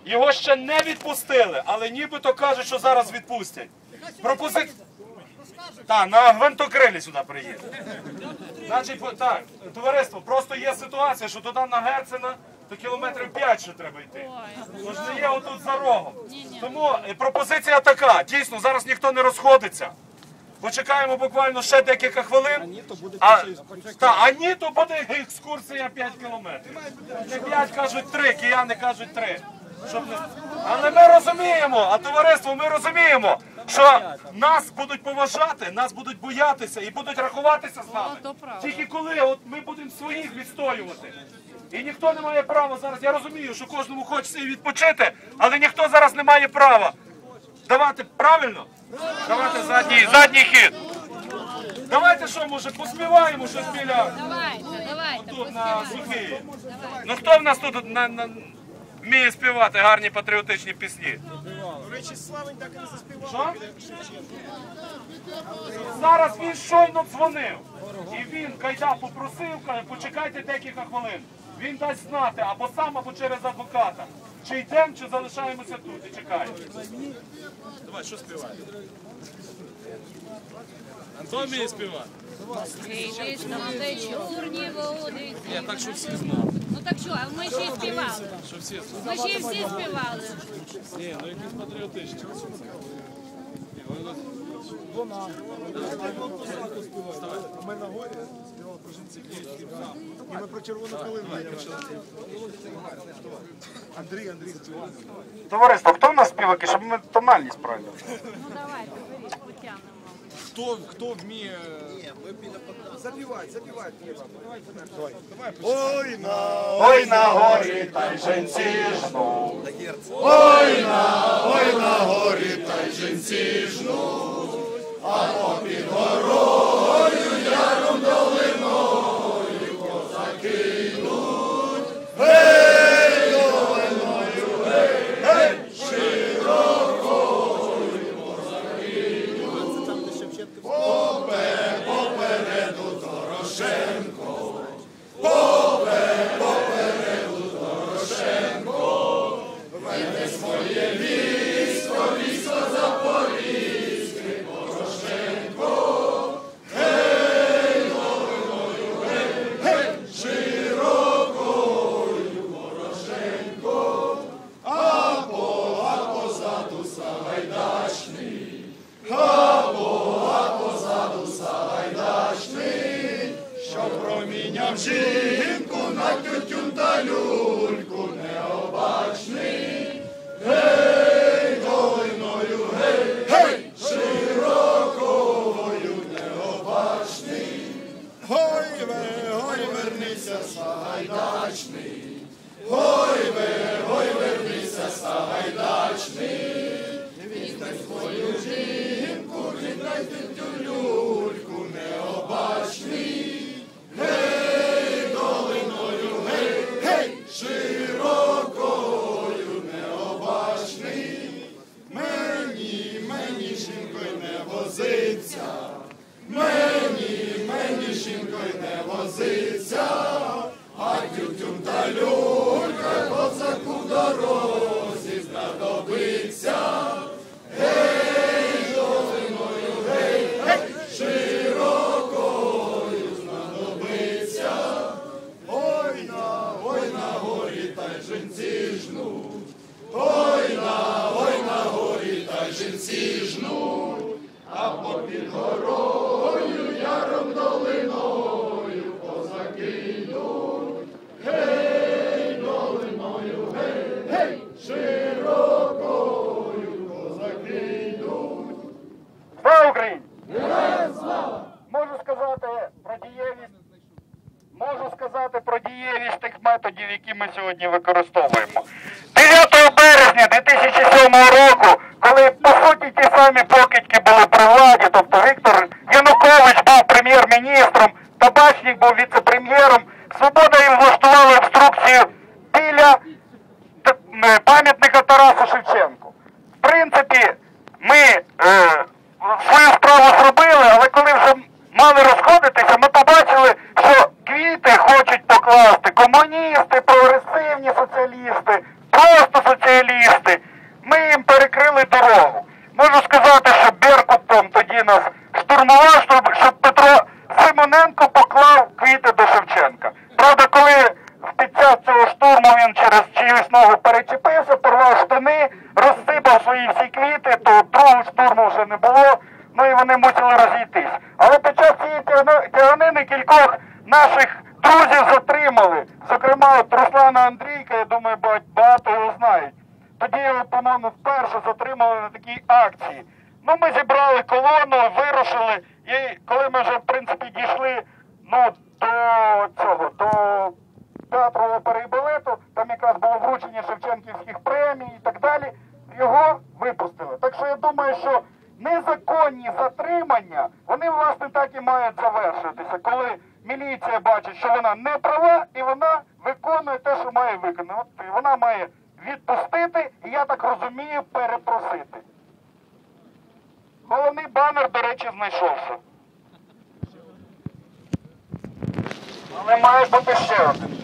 Його ще не відпустили, але нібито кажуть, що зараз відпустять. Пропозиція... Так, на гвинтокрилі сюди приїде. Значить, так, товариство, просто є ситуація, що туди на Герцена то кілометрів 5 ще треба йти. Тож не є отут за рогом. Тому пропозиція така, дійсно, зараз ніхто не розходиться. Почекаємо буквально ще декілька хвилин. А ні, то буде екскурсія 5 кілометрів. Не 5, кажуть 3, кияни кажуть 3. Але ми розуміємо, а товариство, ми розуміємо, що нас будуть поважати, нас будуть боятися і будуть рахуватися з нами. Тільки коли от ми будемо своїх відстоювати. І ніхто не має права зараз, я розумію, що кожному хочеться і відпочити, але ніхто зараз не має права давати, правильно? Давайте задній хід. Давайте що, може, поспіваємо щось біля... Давайте. Тут на Софії. Ну хто в нас тут вміє співати гарні патріотичні пісні? До речі, Славень так і не заспівав. Що? Зараз він щойно дзвонив. І він, Кайда, попросив, каже, почекайте декілька хвилин. Він дасть знати або сам, або через адвоката. Чи йдемо, чи залишаємося тут і чекаємо. Давай, що співати? Антон вміє співати? Десь там чорні води. Я так, що всі знали. Ну так що, а ми ще й співали. Що всі знали. Ми ще й всі співали. Ні, ну якісь патріотичні. Ми на горі співали про жінці. І ми про червону калину. Андрій співав. Товариство, хто в нас співаки, щоб ми тональність правильно? Ну давайте, потягнемо. Хто вміє... Запівай. Ой на горі, та й жінці жнуть. Ой на горі, та й жінці жнуть, а попід горою, яром долиною козаки йдуть. Гей, долиною, гей, широкою козаки йдуть. Попереду Дорошенко, попереду Дорошенко, веде своє військо Запорізьке, Порошенко. Гей, долиною, гей, широкою Порошенко, а позаду Сагайдачний, позаду Сагайдачний, що проміняв жінку на тютюн та люльку необачний. Гей, долиною, гей, широкою необачний. Гой, вернися, Сагайдачний, гой, вернися, Сагайдачний. Віддай свою жінку, віддай тютюн люльку необачний. Гей, долиною, гей, широкою необачний. Мені, жінкою не возиться, мені, жінкою не возиться, а тютюн та люлька козаку в дорозі знадобиться. Гей, долиною, гей, широкою знадобиться. Ой на горі, та й жінці жнуть. Ой на горі, та й жінці жнуть. А попід горою, яром долиною козаки йдуть. Гей, долиною, гей, широкою козаки йдуть. Слава Україні! Героям слава! Можу сказати про дієвість тих методів, які ми сьогодні використовуємо. 9 березня 2007 року, коли, по суті, ті самі покидьки були при владі, тобто Віктор Янукович був прем'єр-міністром, Табачник був віце-прем'єром, Свобода їм влаштувала обструкцію біля пам'ятника Тарасу Шевченку. В принципі, ми свою справу зробили, але коли вже мали розходитися, ми побачили, що квіти хочуть покласти комуністи, прогресивні соціалісти, просто соціалісти. перекрили дорогу. Можу сказати, що Беркутом тоді нас штурмував, щоб Петро Симоненко поклав квіти до Шевченка. Правда, коли під час цього штурму він через чиюсь ногу перечепився, порвав штани, розсипав свої всі квіти, то другого штурму вже не було, ну і вони мусили розійтись. Але під час цієї тяганини кількох наших друзів затримали. Зокрема, от Руслана Андрійка, я думаю, багато його знають. Тоді його, по-моєму, вперше затримали на такій акції. Ну, ми зібрали колону, вирушили, і коли ми вже, в принципі, дійшли, ну, до театру опери і балету, там якраз було вручення Шевченківських премій і так далі, його випустили. Так що я думаю, що незаконні затримання, вони, власне, так і мають завершитися, коли міліція бачить, що вона не права, і вона виконує те, що має виконувати. І вона має відпустити, і, я так розумію, перепросити. Головний банер, до речі, знайшовся. Але має бути ще один.